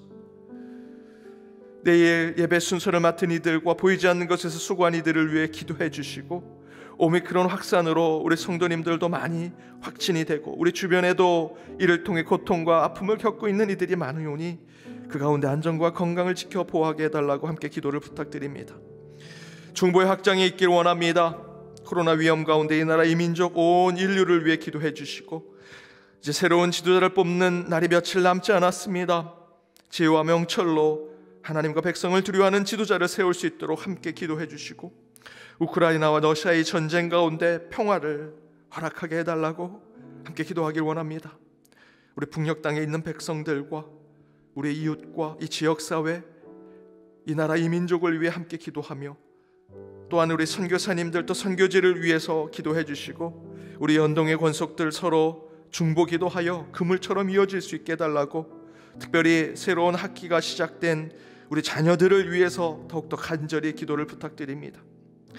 내일 예배 순서를 맡은 이들과 보이지 않는 것에서 수고한 이들을 위해 기도해 주시고 오미크론 확산으로 우리 성도님들도 많이 확진이 되고 우리 주변에도 이를 통해 고통과 아픔을 겪고 있는 이들이 많으오니 그 가운데 안전과 건강을 지켜 보호하게 해달라고 함께 기도를 부탁드립니다. 중보의 확장이 있길 원합니다. 코로나 위험 가운데 이 나라 이 민족 온 인류를 위해 기도해 주시고 이제 새로운 지도자를 뽑는 날이 며칠 남지 않았습니다. 지혜와 명철로 하나님과 백성을 두려워하는 지도자를 세울 수 있도록 함께 기도해 주시고 우크라이나와 러시아의 전쟁 가운데 평화를 허락하게 해달라고 함께 기도하길 원합니다. 우리 북녘 땅에 있는 백성들과 우리 이웃과 이 지역사회, 이 나라 이 민족을 위해 함께 기도하며 또한 우리 선교사님들 또 선교지를 위해서 기도해 주시고 우리 연동의 권속들 서로 중보 기도하여 그물처럼 이어질 수 있게 해달라고 특별히 새로운 학기가 시작된 우리 자녀들을 위해서 더욱더 간절히 기도를 부탁드립니다.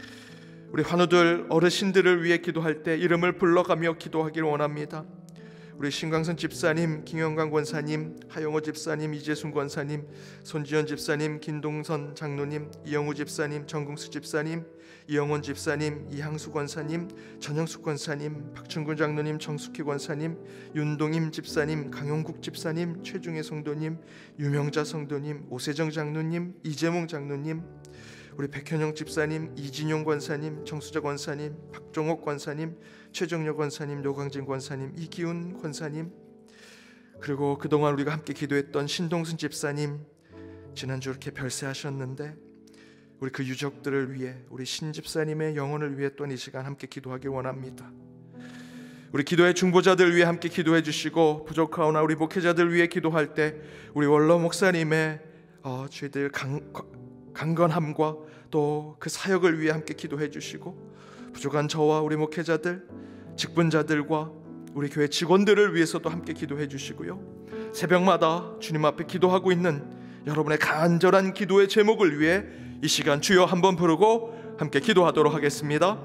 우리 환우들 어르신들을 위해 기도할 때 이름을 불러가며 기도하기를 원합니다. 우리 신광선 집사님, 김영광 권사님, 하영호 집사님, 이재순 권사님, 손지연 집사님, 김동선 장로님, 이영우 집사님, 정궁수 집사님, 이영원 집사님, 이항수 권사님, 전영숙 권사님, 박춘근 장로님, 정숙희 권사님, 윤동임 집사님, 강용국 집사님, 최중혜 성도님, 유명자 성도님, 오세정 장로님, 이재몽 장로님, 우리 백현영 집사님, 이진용 권사님, 정수자 권사님, 박종옥 권사님, 최정려 권사님, 노광진 권사님, 이기훈 권사님, 그리고 그동안 우리가 함께 기도했던 신동순 집사님, 지난주 이렇게 별세하셨는데 우리 그 유족들을 위해, 우리 신 집사님의 영혼을 위해 또한 이 시간 함께 기도하기 원합니다. 우리 기도의 중보자들 위해 함께 기도해 주시고, 부족하오나 우리 목회자들 위해 기도할 때 우리 원로 목사님의 저희들 강건함과 또 그 사역을 위해 함께 기도해 주시고, 부족한 저와 우리 목회자들, 직분자들과 우리 교회 직원들을 위해서도 함께 기도해 주시고요, 새벽마다 주님 앞에 기도하고 있는 여러분의 간절한 기도의 제목을 위해 이 시간 주여 한번 부르고 함께 기도하도록 하겠습니다.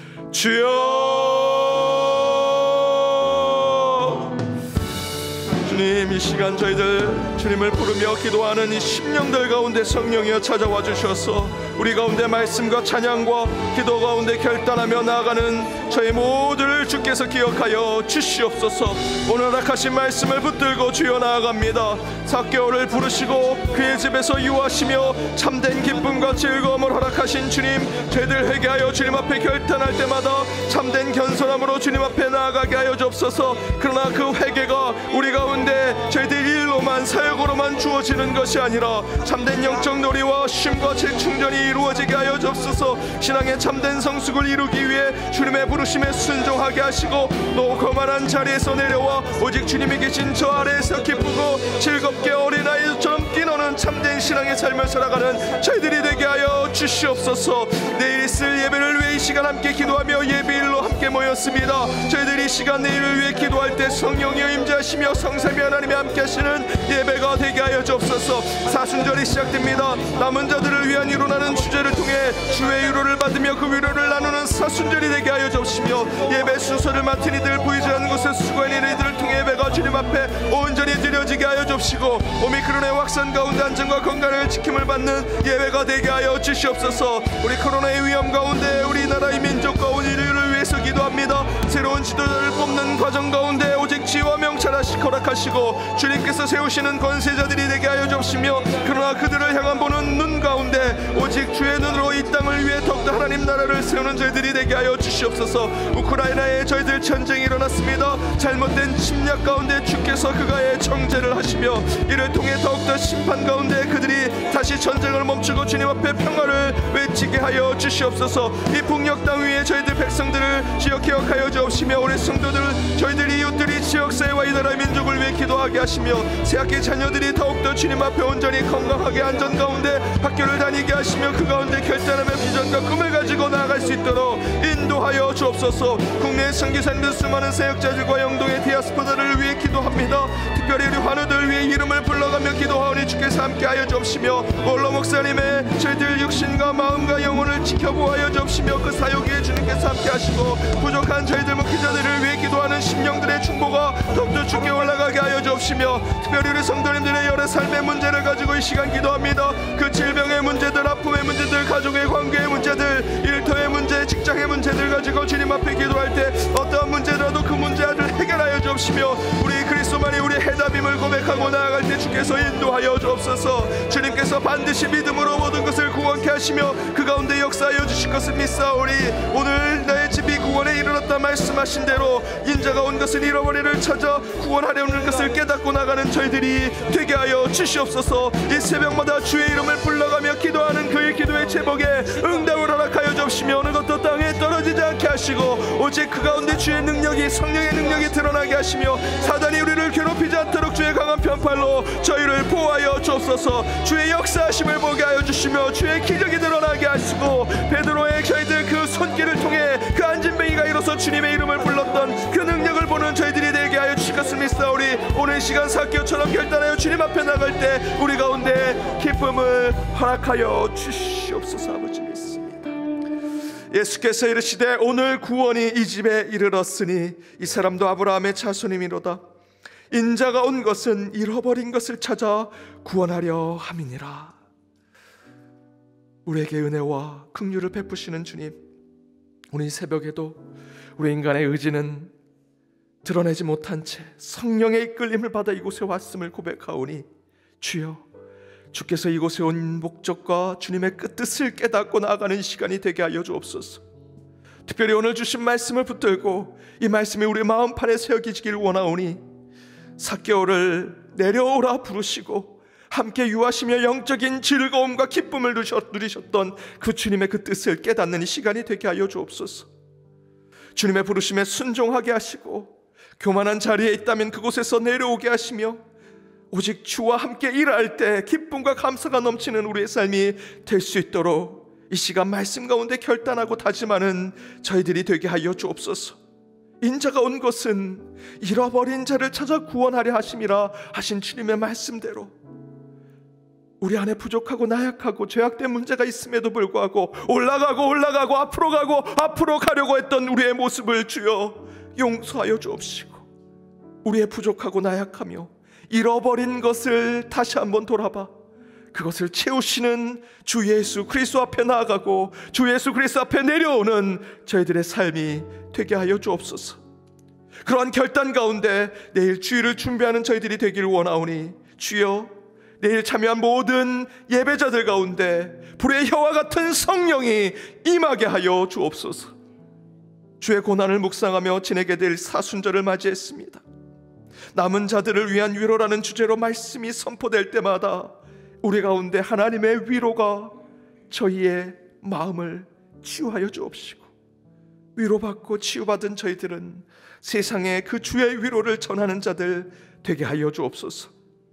주여, 주님, 이 시간 저희들 주님을 부르며 기도하는 이 심령들 가운데 성령이여 찾아와 주셔서 우리 가운데 말씀과 찬양과 기도 가운데 결단하며 나아가는 저희 모두를 주께서 기억하여 주시옵소서. 오늘 허락하신 말씀을 붙들고 주여 나아갑니다. 삭개오를 부르시고 그의 집에서 유하시며 참된 기쁨과 즐거움을 허락하신 주님, 저희들 회개하여 주님 앞에 결단할 때마다 참된 겸손함으로 주님 앞에 나아가게 하여 주옵소서. 그러나 그 회개가 우리 가운데 저희들 일로만 사역으로만 주어지는 것이 아니라 참된 영적 놀이와 쉼과 재충전이 이루어지게 하여 주옵소서. 신앙의 참된 성숙을 이루기 위해 주님의 부르심에 순종하게 하시고, 또 거만한 자리에서 내려와 오직 주님이 계신 저 아래에서 기쁘고 즐겁게 어린아이처럼 뛰노는 참된 신앙의 삶을 살아가는 저희들이 되게 하여 주시옵소서. 내일 있을 예배를 위해 이 시간 함께 기도하며 예배일로 함께 모였습니다. 저희들이 이 시간 내일을 위해 기도할 때 성령이여 임재하시며 성삼위 하나님이 함께 하시는 예배가 되게 하여 주옵소서. 사순절이 시작됩니다. 남은 자들을 위한 위로라는 주제를 통해 주의 위로를 받으며 그 위로를 나누는 사순절이 되게 하여 주옵시며, 예배 순서를 맡은 이들, 보이지 않는 곳에 수고한 이들을 통해 예배가 주님 앞에 온전히 드려지게 하여 주옵시고, 오미크론의 확산 가운데 안전과 건강을 지킴을 받는 예배가 되게 하여 주시옵소서. 우리 코로나의 위험 가운데 우리나라의 민족과 온 인류를 위해서 기도합니다. 새로운 지도자를 뽑는 과정 가운데 오직 지혜와 명철하시 허락하시고 주님께서 세우시는 권세자들이 되게 하여 주옵시며, 그러나 그들을 향한 보는 눈 가운데 오직 주의 눈으로 이 땅을 위해 더욱더 하나님 나라를 세우는 저희들이 되게 하여 주시옵소서. 우크라이나에 저희들 전쟁이 일어났습니다. 잘못된 침략 가운데 주께서 그가의 정죄를 하시며, 이를 통해 더욱더 심판 가운데 그들이 다시 전쟁을 멈추고 주님 앞에 평화를 외치게 하여 주시옵소서. 이 북녘 땅 위에 저희들 백성들을 지역 기억하여 주옵시며, 우리 성도들, 저희들 이웃들이 지역사회와 이 나라의 민족을 위해 기도하게 하시며, 새학기 자녀들이 더욱더 주님 앞에 온전히 건강하게 안전 가운데 학교를 다니게 하시며, 그 가운데 결단하며 비전과 꿈을 가지고 나아갈 수 있도록 인도하여 주옵소서. 국내의 선교사님들, 수많은 사역자들과 영동의 디아스포다를 위해 기도합니다. 특별히 우리 환우들 위해 이름을 불러가며 기도하오니 주께서 함께하여 주옵시며, 원로 목사님의 저희들 육신과 마음과 영혼을 지켜보아여 주옵시며, 그 사역에 주님께서 함께하시고, 부족한 저희들 목회자들을 위해 기도하는 심령들의 중보가 더욱더 주께 올라가게 하여 주옵시며, 특별히 우리 성도님들의 여러 삶의 문제를 가지고 이 시간 기도합니다. 그 질병의 문제들, 아픔의 문제들, 가족의 관계의 문제들, 일터의 문제, 직장의 문제들 가지고 주님 앞에 기도할 때 어떠한 문제라도 그 문제를 해결하여 주옵시며, 우리 그리스도만이 우리 해답임을 고백하고 나아갈 때 주께서 인도하여 주옵소서. 주님께서 반드시 믿음으로 모든 것을 구원케 하시며 그 가운데 역사하여 주실 것을 믿사오니, 오늘 나의 집이 구원에 이르렀다 말씀하신 대로 인자가 온 것을 잃어버리를 찾아 구원하려는 것을 깨닫고 나가는 저희들이 되게 하여 주시옵소서. 이 새벽마다 주의 이름을 불러가며 기도하는 그의 기도의 제목에 응답을 허락하여 주옵시며, 어느 것도 땅에 떨어지지 않게 하시고 오직 그 가운데 주의 능력이, 성령의 능력이 드러나게 하시며, 사단이 우리를 괴롭히지 않도록 주의 강한 편팔로 저희를 보호하여 주옵소서. 주의 역사하심을 보게 하여 주시며 주의 기적이 드러나게 하시고, 베드로의 저희들 그 손길을 통해 그 안진뱅이가 일어서 주님의 이름을 불렀던 그 능력을 보는 저희들이 되게 하여 주실 것을 믿사오니, 오늘 시간 삭개오처럼 결단하여 주님 앞에 나갈 때 우리 가운데 기쁨을 허락하여 주시옵소서. 아버지 믿습니다. 예수께서 이르시되 오늘 구원이 이 집에 이르렀으니 이 사람도 아브라함의 자손이미로다. 인자가 온 것은 잃어버린 것을 찾아 구원하려 함이니라. 우리에게 은혜와 긍휼을 베푸시는 주님, 오늘 이 새벽에도 우리 인간의 의지는 드러내지 못한 채 성령의 이끌림을 받아 이곳에 왔음을 고백하오니 주여, 주께서 이곳에 온 목적과 주님의 뜻을 깨닫고 나아가는 시간이 되게 하여 주옵소서. 특별히 오늘 주신 말씀을 붙들고 이 말씀이 우리 마음판에 새겨지길 원하오니 삭개오를 내려오라 부르시고 함께 유하시며 영적인 즐거움과 기쁨을 누리셨던 그 주님의 그 뜻을 깨닫는 이 시간이 되게 하여 주옵소서. 주님의 부르심에 순종하게 하시고 교만한 자리에 있다면 그곳에서 내려오게 하시며 오직 주와 함께 일할 때 기쁨과 감사가 넘치는 우리의 삶이 될 수 있도록 이 시간 말씀 가운데 결단하고 다짐하는 저희들이 되게 하여 주옵소서. 인자가 온 것은 잃어버린 자를 찾아 구원하려 하심이라 하신 주님의 말씀대로 우리 안에 부족하고 나약하고 죄악된 문제가 있음에도 불구하고 올라가고 앞으로 가려고 했던 우리의 모습을 주여 용서하여 주옵시고, 우리의 부족하고 나약하며 잃어버린 것을 다시 한번 돌아봐 그것을 채우시는 주 예수 그리스도 앞에 나아가고 주 예수 그리스도 앞에 내려오는 저희들의 삶이 되게 하여 주옵소서. 그러한 결단 가운데 내일 주일을 준비하는 저희들이 되기를 원하오니 주여, 내일 참여한 모든 예배자들 가운데 불의 혀와 같은 성령이 임하게 하여 주옵소서. 주의 고난을 묵상하며 지내게 될 사순절을 맞이했습니다. 남은 자들을 위한 위로라는 주제로 말씀이 선포될 때마다 우리 가운데 하나님의 위로가 저희의 마음을 치유하여 주옵시고, 위로받고 치유받은 저희들은 세상에 그 주의 위로를 전하는 자들 되게 하여 주옵소서.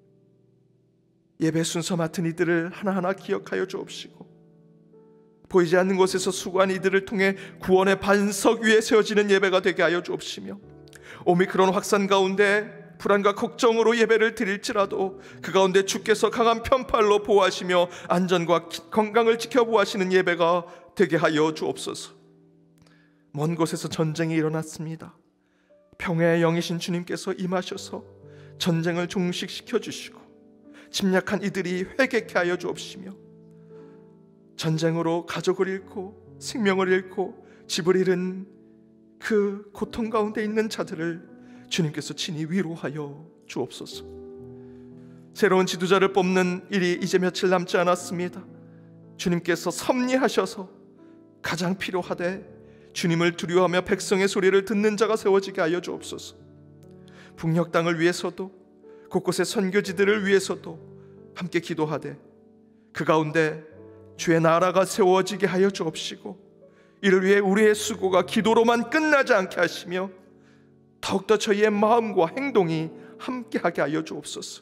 예배 순서 맡은 이들을 하나하나 기억하여 주옵시고, 보이지 않는 곳에서 수고한 이들을 통해 구원의 반석 위에 세워지는 예배가 되게 하여 주옵시며, 오미크론 확산 가운데 불안과 걱정으로 예배를 드릴지라도 그 가운데 주께서 강한 편팔로 보호하시며 안전과 건강을 지켜보호하시는 예배가 되게 하여 주옵소서. 먼 곳에서 전쟁이 일어났습니다. 평화의 영이신 주님께서 임하셔서 전쟁을 종식시켜 주시고 침략한 이들이 회개케 하여 주옵시며, 전쟁으로 가족을 잃고 생명을 잃고 집을 잃은 그 고통 가운데 있는 자들을 주님께서 친히 위로하여 주옵소서. 새로운 지도자를 뽑는 일이 이제 며칠 남지 않았습니다. 주님께서 섭리하셔서 가장 필요하되 주님을 두려워하며 백성의 소리를 듣는 자가 세워지게 하여 주옵소서. 북녘 땅을 위해서도 곳곳의 선교지들을 위해서도 함께 기도하되 그 가운데 주의 나라가 세워지게 하여 주옵시고, 이를 위해 우리의 수고가 기도로만 끝나지 않게 하시며 더욱더 저희의 마음과 행동이 함께하게 하여 주옵소서.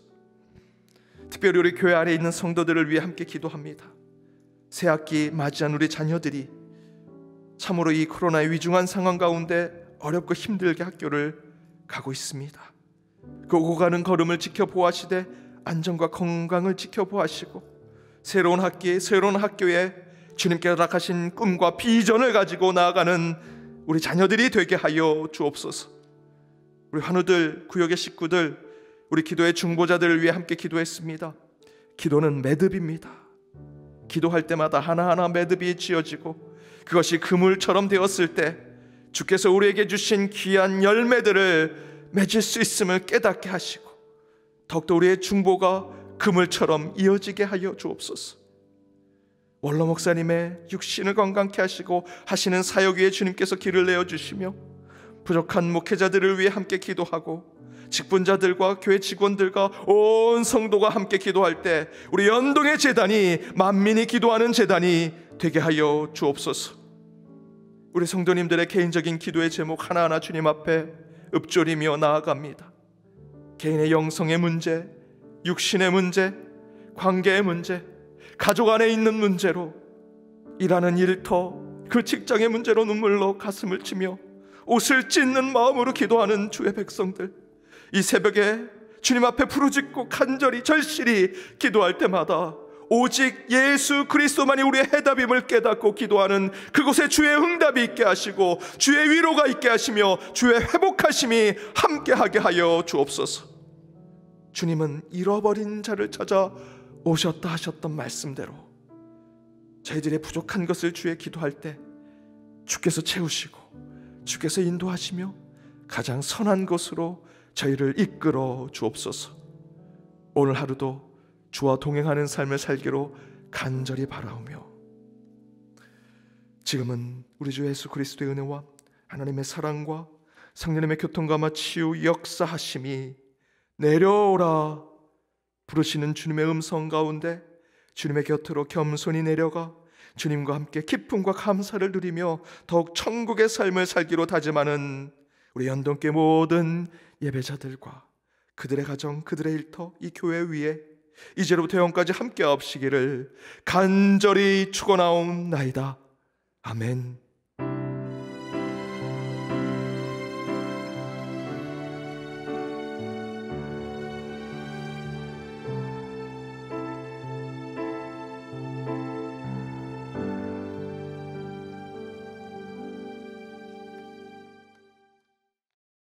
특별히 우리 교회 안에 있는 성도들을 위해 함께 기도합니다. 새학기 맞이한 우리 자녀들이 참으로 이 코로나의 위중한 상황 가운데 어렵고 힘들게 학교를 가고 있습니다. 그 오고 가는 걸음을 지켜보아시되 안전과 건강을 지켜보아시고 새로운 학기에 새로운 학교에 주님께서 허락하신 꿈과 비전을 가지고 나아가는 우리 자녀들이 되게 하여 주옵소서. 우리 환우들, 구역의 식구들, 우리 기도의 중보자들을 위해 함께 기도했습니다. 기도는 매듭입니다. 기도할 때마다 하나하나 매듭이 지어지고 그것이 그물처럼 되었을 때 주께서 우리에게 주신 귀한 열매들을 맺을 수 있음을 깨닫게 하시고 더욱더 우리의 중보가 그물처럼 이어지게 하여 주옵소서. 원로 목사님의 육신을 건강케 하시고 하시는 사역 위에 주님께서 길을 내어주시며 부족한 목회자들을 위해 함께 기도하고 직분자들과 교회 직원들과 온 성도가 함께 기도할 때 우리 연동의 제단이 만민이 기도하는 제단이 되게 하여 주옵소서. 우리 성도님들의 개인적인 기도의 제목 하나하나 주님 앞에 읊조리며 나아갑니다. 개인의 영성의 문제, 육신의 문제, 관계의 문제, 가족 안에 있는 문제로, 일하는 일터, 그 직장의 문제로 눈물로 가슴을 치며 옷을 찢는 마음으로 기도하는 주의 백성들, 이 새벽에 주님 앞에 부르짖고 간절히 절실히 기도할 때마다 오직 예수 그리스도만이 우리의 해답임을 깨닫고 기도하는 그곳에 주의 응답이 있게 하시고 주의 위로가 있게 하시며 주의 회복하심이 함께하게 하여 주옵소서. 주님은 잃어버린 자를 찾아 오셨다 하셨던 말씀대로 저희들의 부족한 것을 주에 기도할 때 주께서 채우시고 주께서 인도하시며 가장 선한 것으로 저희를 이끌어 주옵소서. 오늘 하루도 주와 동행하는 삶을 살기로 간절히 바라오며, 지금은 우리 주 예수 그리스도의 은혜와 하나님의 사랑과 성령님의 교통감화 치유 역사하심이 내려오라 부르시는 주님의 음성 가운데 주님의 곁으로 겸손히 내려가 주님과 함께 기쁨과 감사를 누리며 더욱 천국의 삶을 살기로 다짐하는 우리 연동교회 모든 예배자들과 그들의 가정, 그들의 일터, 이 교회 위에 이제로부터 영원까지 함께 하옵시기를 간절히 축원하옵나이다. 아멘.